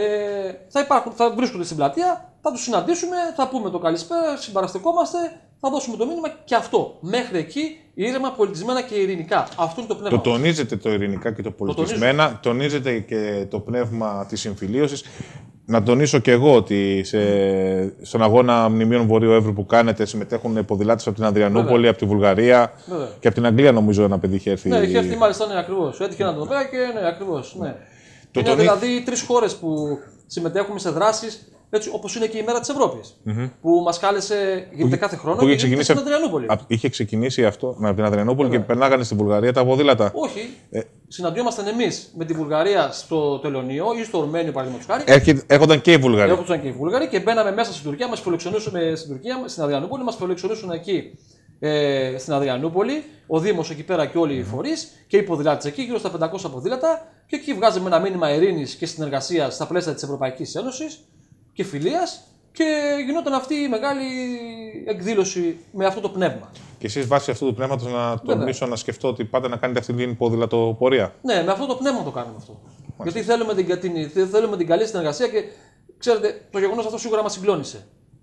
S: θα βρίσκονται στην πλατεία, θα τους συναντήσουμε, θα πούμε το καλησπέρα, συμπαραστεκόμαστε, θα δώσουμε το μήνυμα και αυτό. Μέχρι εκεί ήρεμα, πολιτισμένα και ειρηνικά. Αυτό είναι το πνεύμα.
A: Το τονίζετε το ειρηνικά και το πολιτισμένα, τονίζετε και το πνεύμα της συμφιλίωσης. Να τονίσω και εγώ ότι στον αγώνα μνημείων Βορείου Εύρου που κάνετε συμμετέχουν ποδηλάτες από την Αδριανούπολη, από τη Βουλγαρία και από την Αγγλία, νομίζω ένα παιδί είχε έρθει.
S: Ναι, είχε έρθει μάλιστα, ναι, ακριβώς. Έτυχε να το δω και ναι, ακριβώς. Ναι. Είναι δηλαδή 3 χώρες που συμμετέχουμε σε δράσεις. Έτσι, όπως είναι και η μέρα της Ευρώπης, που μας κάλεσε, γίνεται κάθε χρόνο και γίνεται στην Αδριανούπολη.
A: Είχε ξεκινήσει αυτό από την Αδριανούπολη και περνάγανε στη Βουλγαρία τα ποδήλατα?
S: Όχι. Συναντιόμασταν εμείς με τη Βουλγαρία στο τελωνείο ή στο Ορμένιο, παραδείγματος χάρη.
A: Έρχονταν και οι Βουλγαροί.
S: Έρχονταν και οι Βουλγαροί και μπαίναμε μέσα στην Τουρκία, μας φιλοξενούσαμε στην Αδριανούπολη, μας φιλοξενούσαν εκεί στην Αδριανούπολη, ο Δήμος εκεί πέρα και όλοι οι φορείς και οι ποδηλάτες εκεί, γύρω στα 500 ποδήλατα, και εκεί βγάζαμε ένα μήνυμα ειρήνης και συνεργασίας στα πλαίσια της Ευρωπαϊκής Ένωσης και φιλίας και γινόταν αυτή η μεγάλη εκδήλωση με αυτό το πνεύμα.
A: Και εσείς βάσει αυτού του πνεύματος να τονίσω, να σκεφτώ ότι πάτε να κάνετε αυτή την ποδηλατοπορία?
S: Ναι, με αυτό το πνεύμα το κάνουμε αυτό. Γιατί θέλουμε την καλή συνεργασία και ξέρετε, το γεγονός αυτό σίγουρα μας συγκλώνησε.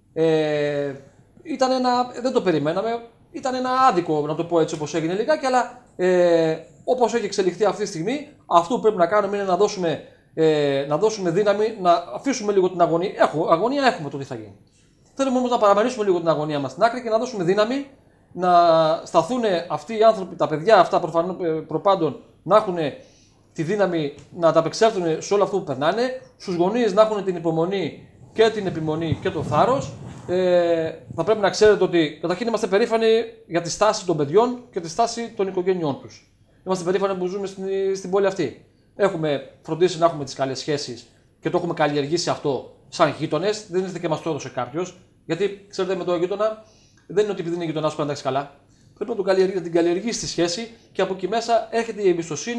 S: Δεν το περιμέναμε, ήταν ένα άδικο να το πω έτσι όπως έγινε λιγάκι, αλλά όπως έχει εξελιχθεί αυτή τη στιγμή, αυτό που πρέπει να κάνουμε είναι να δώσουμε δύναμη, να αφήσουμε λίγο την αγωνία. Αγωνία έχουμε το τι θα γίνει. Θέλουμε όμως να παραμερίσουμε λίγο την αγωνία μας στην άκρη και να δώσουμε δύναμη να σταθούν αυτοί οι άνθρωποι, τα παιδιά αυτά προπάντων, να έχουν τη δύναμη να ανταπεξέλθουν σε όλο αυτό που περνάνε, στους γονείς να έχουν την υπομονή και την επιμονή και το θάρρος. Θα πρέπει να ξέρετε ότι καταρχήν είμαστε περήφανοι για τη στάση των παιδιών και τη στάση των οικογένειών τους. Είμαστε περήφανοι που ζούμε στην πόλη αυτή. Έχουμε φροντίσει να έχουμε τις καλές σχέσεις και το έχουμε καλλιεργήσει αυτό σαν γείτονες. Δεν ήρθε και μας το έδωσε κάποιος. Γιατί ξέρετε, με τον γείτονα δεν είναι ότι επειδή είναι γείτονάς που να εντάξει καλά. Πρέπει να την καλλιεργήσει τη σχέση και από εκεί μέσα έρχεται η εμπιστοσύνη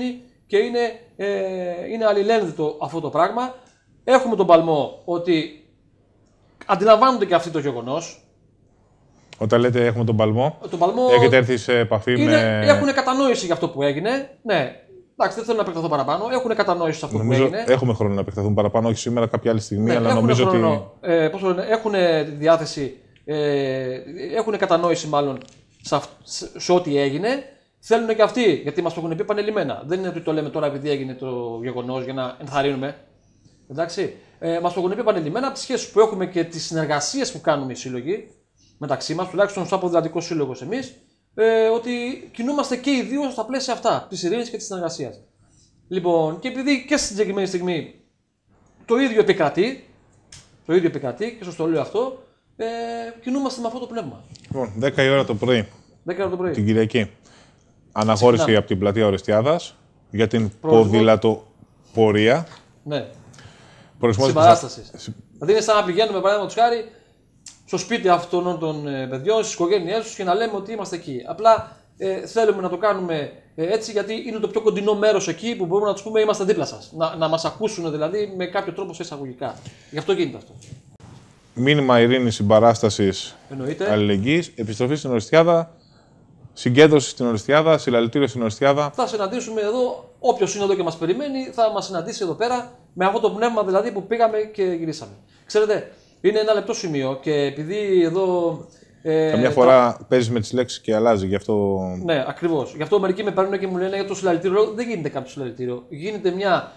S: και είναι αλληλένδετο αυτό το πράγμα. Έχουμε τον παλμό ότι αντιλαμβάνονται και αυτοί το γεγονός.
A: Όταν λέτε έχουμε τον παλμό, έχετε έρθει σε επαφή με...
S: Έχουν κατανόηση για αυτό που έγινε. Ναι, εντάξει, δεν θέλω να επεκταθώ παραπάνω. Έχουν κατανόηση σε αυτό
A: νομίζω
S: που έγινε.
A: Έχουμε χρόνο να επεκταθούν παραπάνω, όχι σήμερα, κάποια άλλη στιγμή,
S: Ναι,
A: αλλά νομίζω
S: χρόνο, ότι. Έχουν διάθεση, έχουν κατανόηση μάλλον σε ό,τι έγινε. Θέλουν και αυτοί, γιατί μας το έχουν πει επανειλημμένα. Δεν είναι ότι το λέμε τώρα επειδή έγινε το γεγονός για να ενθαρρύνουμε. Εντάξει. Μας το έχουν πει επανειλημμένα από τις σχέσεις που έχουμε και τις συνεργασίες που κάνουμε οι σύλλογοι μεταξύ μας, τουλάχιστον στο Ποδηλατικό Σύλλογο εμείς, ότι κινούμαστε και οι δύο στα πλαίσια αυτά, της ειρήνης και της συνεργασίας. Λοιπόν, και επειδή και στη συγκεκριμένη στιγμή το ίδιο επικρατεί και σας το λέω αυτό, κινούμαστε με αυτό το πνεύμα.
A: Λοιπόν, 10 η ώρα το πρωί,
S: 10 η ώρα το πρωί.
A: την Κυριακή, αναχώρηση από την πλατεία Ορεστιάδας για την ποδηλατοπορία.
S: Ναι. Συμπαράσταση. Δηλαδή είναι σαν να πηγαίνουμε, παραδείγματος χάρη, στο σπίτι αυτών των παιδιών, στις οικογένειές τους και να λέμε ότι είμαστε εκεί. Απλά θέλουμε να το κάνουμε έτσι, γιατί είναι το πιο κοντινό μέρος εκεί που μπορούμε να τους πούμε είμαστε δίπλα σας. Να μας ακούσουν δηλαδή με κάποιο τρόπο σε εισαγωγικά. Γι' αυτό γίνεται αυτό.
A: Μήνυμα ειρήνης, συμπαράστασης, αλληλεγγύης, επιστροφή στην Ορεστιάδα, συγκέντρωση στην Ορεστιάδα, συλλαλητήριο στην Ορεστιάδα.
S: Θα συναντήσουμε εδώ, όποιος είναι εδώ και μας περιμένει, θα μας συναντήσει εδώ πέρα με αυτό το πνεύμα δηλαδή που πήγαμε και γυρίσαμε. Ξέρετε, είναι ένα λεπτό σημείο και επειδή εδώ.
A: Καμιά φορά παίζει με τις λέξεις και αλλάζει, γι' αυτό.
S: Ναι, ακριβώς. Γι' αυτό μερικοί με παίρνουν και μου λένε για το συλλαλητήριο. Δεν γίνεται κάποιο συλλαλητήριο. Γίνεται μια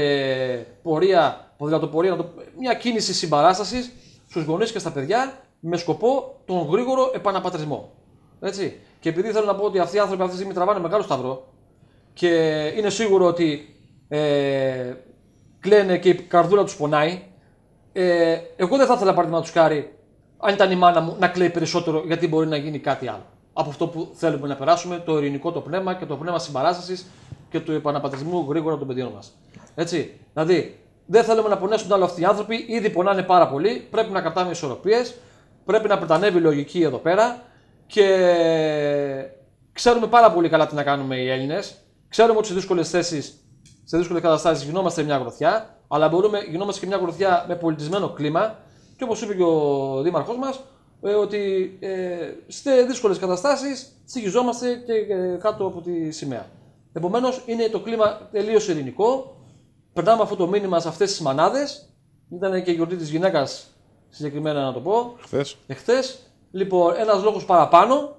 S: ποδηλατοπορία, μια κίνηση συμπαράστασης στους γονείς και στα παιδιά με σκοπό τον γρήγορο επαναπατρισμό. Έτσι. Και επειδή θέλω να πω ότι αυτοί οι άνθρωποι αυτή τη στιγμή τραβάνε μεγάλο σταυρό και είναι σίγουρο ότι κλαίνε και η καρδούλα τους πονάει. Εγώ δεν θα ήθελα παραδείγματος χάρη, αν ήταν η μάνα μου, να κλαίει περισσότερο γιατί μπορεί να γίνει κάτι άλλο. Από αυτό που θέλουμε να περάσουμε, το ειρηνικό το πνεύμα και το πνεύμα συμπαράστασης και του επαναπατρισμού γρήγορα των παιδιών μας. Έτσι. Δηλαδή, δεν θέλουμε να πονέσουν άλλο αυτοί οι άνθρωποι, ήδη πονάνε πάρα πολύ. Πρέπει να κρατάμε ισορροπίες, πρέπει να πρετανεύει η λογική εδώ πέρα και ξέρουμε πάρα πολύ καλά τι να κάνουμε οι Έλληνες. Ξέρουμε ότι σε δύσκολες θέσεις, σε δύσκολες καταστάσεις γινόμαστε μια γροθιά, αλλά γινόμαστε και μια γροθιά με πολιτισμένο κλίμα. Και όπως είπε και ο δήμαρχός μας, ότι σε δύσκολες καταστάσεις στοιχιζόμαστε και κάτω από τη σημαία. Επομένως, είναι το κλίμα τελείως ειρηνικό. Περνάμε αυτό το μήνυμα σε αυτές τις μανάδες. Ήταν και η γιορτή της γυναίκας, συγκεκριμένα να το πω. Εχθές. Λοιπόν, ένας λόγος παραπάνω.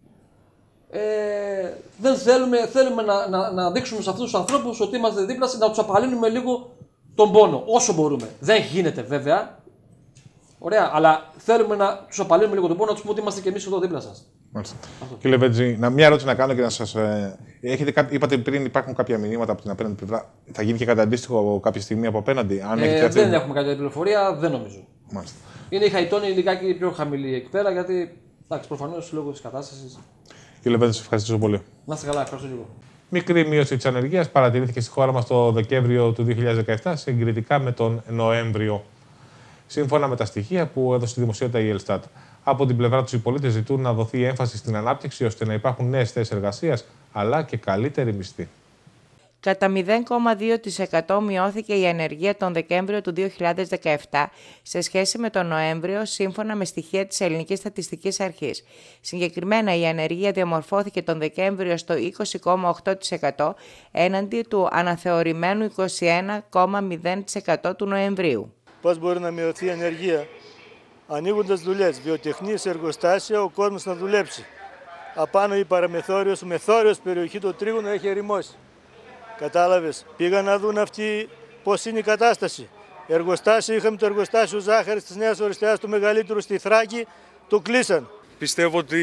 S: Δεν θέλουμε να δείξουμε σε αυτούς τους ανθρώπους ότι είμαστε δίπλα, να τους απαλύνουμε λίγο τον πόνο, όσο μπορούμε. Δεν γίνεται βέβαια. Ωραία, αλλά θέλουμε να τους απαλύνουμε λίγο τον πόνο, να τους πούμε ότι είμαστε και εμείς εδώ δίπλα σας.
A: Μάλιστα. Κύριε Βέτζη, μια ερώτηση να κάνω και να σας. Είπατε πριν υπάρχουν κάποια μηνύματα από την απέναντι πλευρά. Θα γίνει και κάτι αντίστοιχο κάποια στιγμή από απέναντι?
S: Δεν έχουμε κάποια πληροφορία, δεν νομίζω.
A: Μάλιστα.
S: Είναι η Χαϊτώνη λιγάκι πιο χαμηλή εκεί πέρα, γιατί προφανώς λόγω της κατάστασης.
A: Κύριε Βέτζη, σας ευχαριστήσω πολύ.
S: Να είστε καλά, ευχαριστώ λίγο.
A: Μικρή μείωση της ανεργίας παρατηρήθηκε στη χώρα μας το Δεκέμβριο του 2017 συγκριτικά με τον Νοέμβριο. Σύμφωνα με τα στοιχεία που έδωσε στη δημοσιότητα η Ελστάτ. Από την πλευρά τους οι πολίτες ζητούν να δοθεί έμφαση στην ανάπτυξη ώστε να υπάρχουν νέες θέσεις εργασίας αλλά και καλύτερη μισθή.
B: Κατά 0,2% μειώθηκε η ανεργία τον Δεκέμβριο του 2017 σε σχέση με τον Νοέμβριο, σύμφωνα με στοιχεία της Ελληνικής Στατιστικής Αρχής. Συγκεκριμένα, η ανεργία διαμορφώθηκε τον Δεκέμβριο στο 20,8% έναντι του αναθεωρημένου 21,0% του Νοεμβρίου.
T: Πώς μπορεί να μειωθεί η ανεργία? Ανοίγοντας δουλειές, βιοτεχνίες, εργοστάσια, ο κόσμος να δουλέψει. Απάνω η παραμεθόριος, μεθόριος περιοχή, το τρίγωνο έχει ερημώσει. Κατάλαβες, πήγαν να δουν αυτοί πώς είναι η κατάσταση. Εργοστάσιο, είχαμε το εργοστάσιο ζάχαρης της Νέας Ορεστιάδας, το μεγαλύτερο στη Θράκη, το κλείσαν.
U: Πιστεύω ότι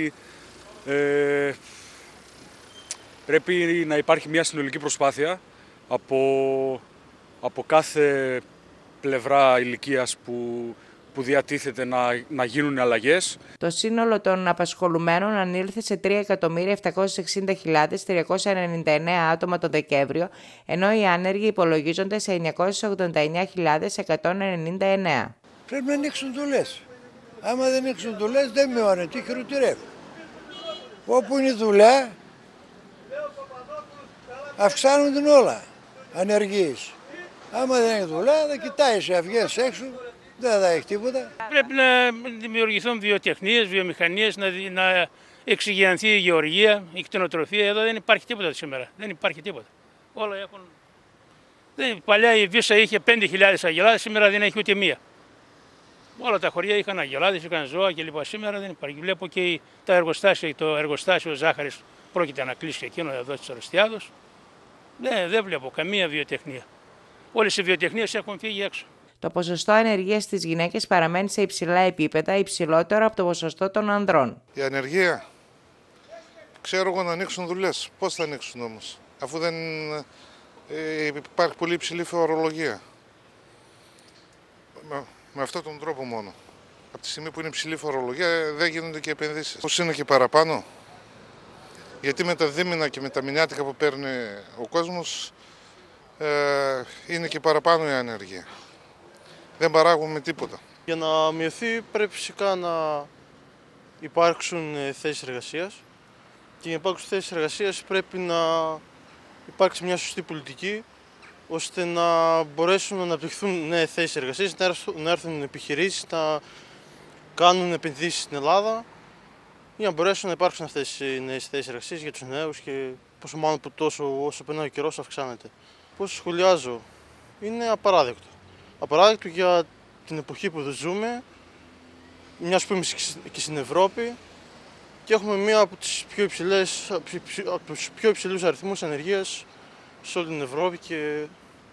U: πρέπει να υπάρχει μια συνολική προσπάθεια από κάθε πλευρά ηλικίας που διατίθεται να γίνουν αλλαγές.
B: Το σύνολο των απασχολουμένων ανήλθε σε 3.760.399 άτομα τον Δεκέμβριο, ενώ οι άνεργοι υπολογίζονται σε 989.199.
V: Πρέπει να ανοίξουν δουλειές. Άμα δεν ανοίξουν δουλειές δεν μειώνεται, τι χειροτερεύει. Όπου είναι δουλειά, Αυξάνονται όλα, ανεργίες. Άμα δεν έχει δουλειά, θα κοιτάει, βγαίνεις έξω, δεν θα έχει τίποτα.
C: Πρέπει να δημιουργηθούν βιοτεχνίες, βιομηχανίες, να εξηγιανθεί η γεωργία, η κτηνοτροφία. Εδώ δεν υπάρχει τίποτα σήμερα. Δεν υπάρχει τίποτα. Όλα έχουν... Παλιά η Βύσσα είχε 5.000 αγελάδες, σήμερα δεν έχει ούτε μία. Όλα τα χωριά είχαν αγελάδες, είχαν ζώα κλπ. Σήμερα δεν υπάρχει. Βλέπω και τα εργοστάσια, το εργοστάσιο ζάχαρης πρόκειται να κλείσει εκείνο εδώ της Ορεστιάδος. Δεν βλέπω καμία βιοτεχνία. Όλες οι βιοτεχνίες έχουν φύγει έξω.
B: Το ποσοστό ανεργίας στις γυναίκες παραμένει σε υψηλά επίπεδα, υψηλότερο από το ποσοστό των ανδρών.
K: Η ανεργία, ξέρω εγώ, να ανοίξουν δουλειές. Πώς θα ανοίξουν όμως, αφού δεν υπάρχει πολύ υψηλή φορολογία. Με αυτόν τον τρόπο μόνο. Από τη στιγμή που είναι υψηλή φορολογία δεν γίνονται και επενδύσεις. Πώς είναι και παραπάνω, γιατί με τα δίμηνα και με τα μηνιάτικα που παίρνει ο κόσμος είναι και παραπάνω η ανεργία. Δεν παράγουμε τίποτα.
D: Για να μειωθεί πρέπει φυσικά να υπάρξουν θέσεις εργασίας και για να υπάρξουν θέσεις εργασίας πρέπει να υπάρξει μια σωστή πολιτική ώστε να μπορέσουν να αναπτυχθούν νέες θέσεις εργασίας, να έρθουν επιχειρήσεις, να κάνουν επενδύσεις στην Ελλάδα για να μπορέσουν να υπάρξουν αυτές οι νέες θέσεις εργασίας για τους νέους και πόσο μάλλον που όσο περνάει ο καιρός αυξάνεται. Πώς σχολιάζω, είναι απαράδεκτο. Απαράδεκτο για την εποχή που ζούμε, μιας που είμαστε και στην Ευρώπη και έχουμε μία από τους πιο υψηλούς αριθμούς ανεργίας σε όλη την Ευρώπη και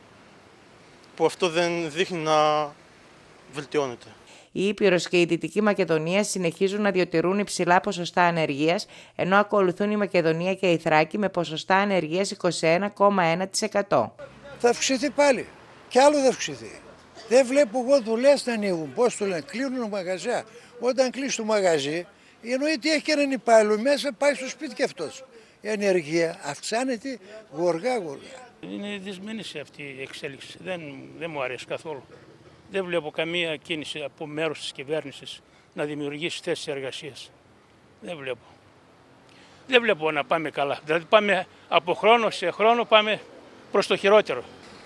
D: που αυτό δεν δείχνει να βελτιώνεται.
B: Η Ήπειρος και η Δυτική Μακεδονία συνεχίζουν να διατηρούν υψηλά ποσοστά ανεργίας, ενώ ακολουθούν η Μακεδονία και η Θράκη με ποσοστά ανεργίας 21,1%.
V: Θα αυξηθεί πάλι. Κι άλλο θα αυξηθεί. Δεν βλέπω εγώ δουλειές να ανοίγουν. Πώς το λένε, κλείνουν μαγαζιά. Όταν κλείσει το μαγαζί, εννοείται έχει και έναν υπάλληλο μέσα, πάει στο σπίτι και αυτός. Η ανεργία αυξάνεται γοργά-γοργά.
C: Είναι δυσμενής αυτή η εξέλιξη. Δεν μου αρέσει καθόλου. Δεν βλέπω καμία κίνηση από μέρος της κυβέρνησης να δημιουργήσει θέσεις εργασίας. Δεν βλέπω. Δεν βλέπω να πάμε καλά. Δηλαδή πάμε από χρόνο σε χρόνο πάμε προς το χειρότερο.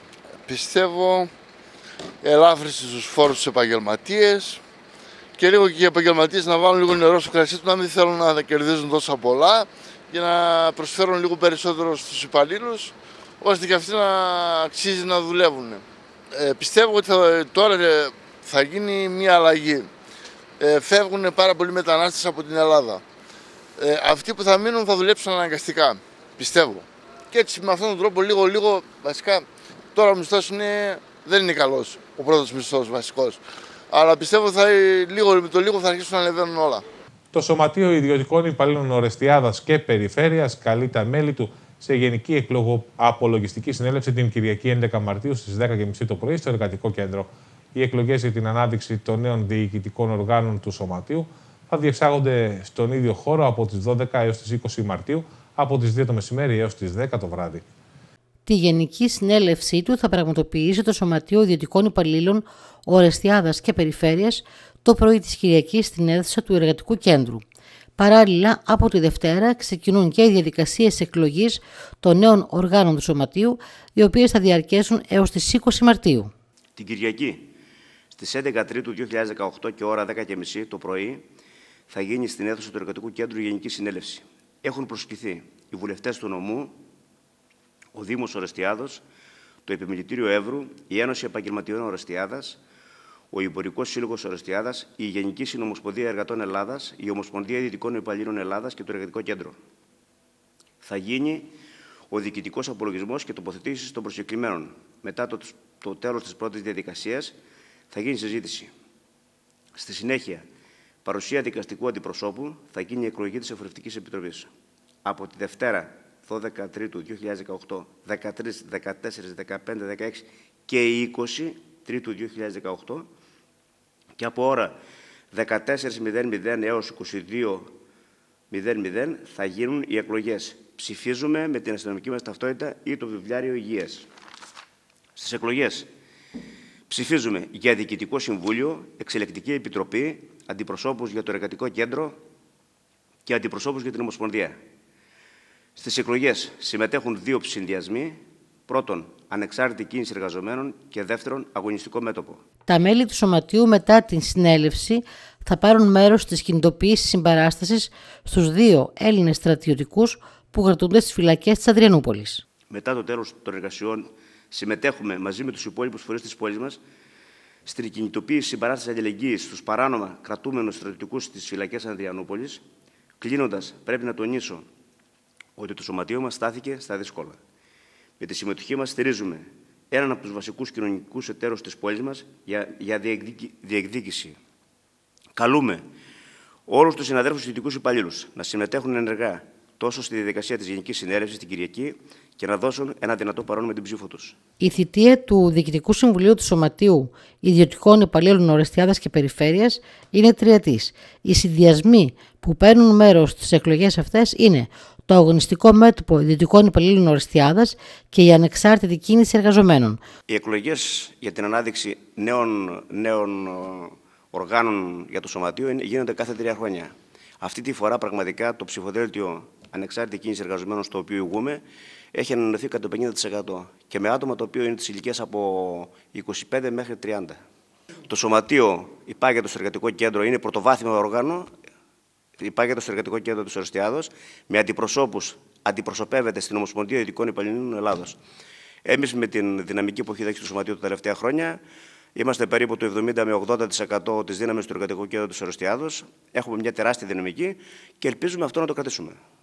K: Πιστεύω ελάφρυνση στους φόρους στους επαγγελματίες και λίγο και οι επαγγελματίες να βάλουν λίγο νερό στο κρασί του, να μην θέλουν να κερδίζουν τόσα πολλά για να προσφέρουν λίγο περισσότερο στους υπαλλήλους, ώστε και αυτοί να αξίζει να δουλεύουν. Πιστεύω ότι τώρα θα γίνει μια αλλαγή. Φεύγουν πάρα πολλοί μετανάστες από την Ελλάδα. Αυτοί που θα μείνουν θα δουλέψουν αναγκαστικά, πιστεύω. Και έτσι με αυτόν τον τρόπο λίγο βασικά, τώρα ο μισθός δεν είναι καλός, ο πρώτος μισθός βασικός. Αλλά πιστεύω ότι με το λίγο θα αρχίσουν να ανεβαίνουν όλα.
A: Το Σωματείο Ιδιωτικών Υπαλλήλων Ορεστιάδας και Περιφέρειας καλεί τα μέλη του σε γενική εκλογοαπολογιστική συνέλευση την Κυριακή 11 Μαρτίου στις 10.30 το πρωί στο Εργατικό Κέντρο. Οι εκλογές για την ανάδειξη των νέων διοικητικών οργάνων του Σωματείου θα διεξάγονται στον ίδιο χώρο από τις 12 έως τις 20 Μαρτίου, από τις 2 το μεσημέρι έως τις 10 το βράδυ.
W: Τη γενική συνέλευσή του θα πραγματοποιήσει το Σωματείο Ιδιωτικών Υπαλλήλων Ορεστιάδας και Περιφέρειας το πρωί της Κυριακής στην αίθουσα του Εργατικού Κέντρου. Παράλληλα, από τη Δευτέρα ξεκινούν και οι διαδικασίες εκλογής των νέων οργάνων του Σωματείου, οι οποίες θα διαρκέσουν έως τις 20 Μαρτίου.
X: Την Κυριακή, στις 11 Τρίτου 2018 και ώρα 10.30 το πρωί, θα γίνει στην αίθουσα του Εργατικού Κέντρου Γενική Συνέλευση. Έχουν προσκληθεί οι βουλευτές του νομού, ο Δήμος Ορεστιάδος, το Επιμελητήριο Εύρου, η Ένωση Επαγγελματιών Ορεστιάδας, ο Εμπορικός Σύλλογος Ορεστιάδας, η Γενική Συνομοσπονδία Εργατών Ελλάδας, η Ομοσπονδία Δυτικών Υπαλλήλων Ελλάδας και το Εργατικό Κέντρο. Θα γίνει ο διοικητικός απολογισμός και τοποθετήσεις των προσκεκλημένων. Μετά το τέλος της πρώτης διαδικασίας θα γίνει συζήτηση. Στη συνέχεια, παρουσία δικαστικού αντιπροσώπου, θα γίνει η εκλογή της Εφορευτικής Επιτροπής. Από τη Δευτέρα, 12 Τρίτου 2018, 13, 14, 15, 16 και 20 Τρίτου 2018 και από ώρα 14.00 έως 22.00 θα γίνουν οι εκλογές. Ψηφίζουμε με την αστυνομική μας ταυτότητα ή το βιβλιάριο υγείας. Στις εκλογές ψηφίζουμε για Διοικητικό Συμβούλιο, Εξελεκτική Επιτροπή, αντιπροσώπους για το Εργατικό Κέντρο και αντιπροσώπους για την Ομοσπονδία. Στις εκλογές συμμετέχουν 2 συνδυασμοί. Πρώτον, ανεξάρτητη κίνηση εργαζομένων και δεύτερον, αγωνιστικό μέτωπο.
W: Τα μέλη του Σωματείου μετά την συνέλευση θα πάρουν μέρος στις κινητοποιήσεις συμπαράστασης στους 2 Έλληνες στρατιωτικούς που κρατούνται στις φυλακές της Αδριανούπολης.
X: Μετά το τέλος των εργασιών, συμμετέχουμε μαζί με τους υπόλοιπους φορείς της πόλης μας στην κινητοποίηση συμπαράστασης αλληλεγγύης στους παράνομα κρατούμενους στρατιωτικούς στις φυλακές Αδριανούπολης. Κλείνοντας, πρέπει να τονίσω ότι το Σωματείο μας στάθηκε στα δύσκολα. Με τη συμμετοχή μας στηρίζουμε έναν από τους βασικούς κοινωνικούς εταίρους της πόλης μας για διεκδίκηση. Καλούμε όλους τους συναδέλφους ιδιωτικούς υπαλλήλους να συμμετέχουν ενεργά τόσο στη διαδικασία της Γενικής Συνέλευσης την Κυριακή και να δώσουν ένα δυνατό παρόν με την ψήφο τους.
W: Η θητεία του Διοικητικού Συμβουλίου του Σωματείου Ιδιωτικών Υπαλλήλων Ορεστιάδας και Περιφέρειας είναι 3ετής. Οι συνδυασμοί που παίρνουν μέρος στις εκλογές αυτές είναι το αγωνιστικό μέτωπο Ιδιωτικών Υπαλλήλων Ορεστιάδας και η ανεξάρτητη κίνηση εργαζομένων.
X: Οι εκλογές για την ανάδειξη νέων οργάνων για το Σωματείο γίνονται κάθε 3 χρόνια. Αυτή τη φορά πραγματικά το ψηφοδέλτιο ανεξάρτητη κίνηση εργαζομένων στο οποίο ηγούμε έχει ανανεωθεί κατά το 50% και με άτομα το οποίο είναι της ηλικίας από 25 μέχρι 30. Το Σωματείο υπάγεται στο Εργατικό Κέντρο, είναι πρωτοβάθμιο όργανο, υπάγεται στο Εργατικό Κέντρο της Ορεστιάδος, με αντιπροσώπους, αντιπροσωπεύεται στην Ομοσπονδία Ιδιωτικών Υπαλλήλων Ελλάδος. Εμείς με την δυναμική που έχει δείξει το Σωματείο τα τελευταία χρόνια, είμαστε περίπου το 70 με 80% της δύναμης του Εργατικού Κέντρου της Ορεστιάδος. Έχουμε μια τεράστια δυναμική και ελπίζουμε αυτό να το κρατήσουμε.